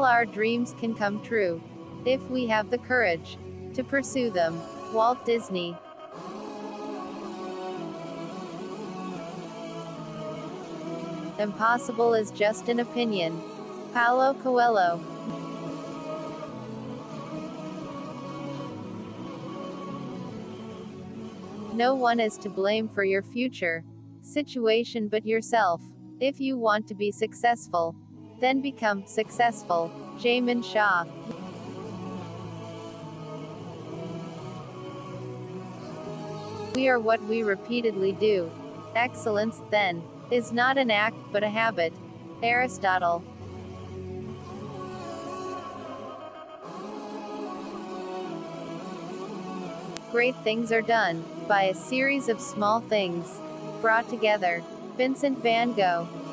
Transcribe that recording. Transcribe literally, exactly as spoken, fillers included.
All our dreams can come true if we have the courage to pursue them. Walt Disney. Impossible is just an opinion. Paulo Coelho. No one is to blame for your future situation but yourself. If you want to be successful, then become successful. Jamin Shah. We are what we repeatedly do. Excellence, then, is not an act, but a habit. Aristotle. Great things are done by a series of small things brought together. Vincent van Gogh.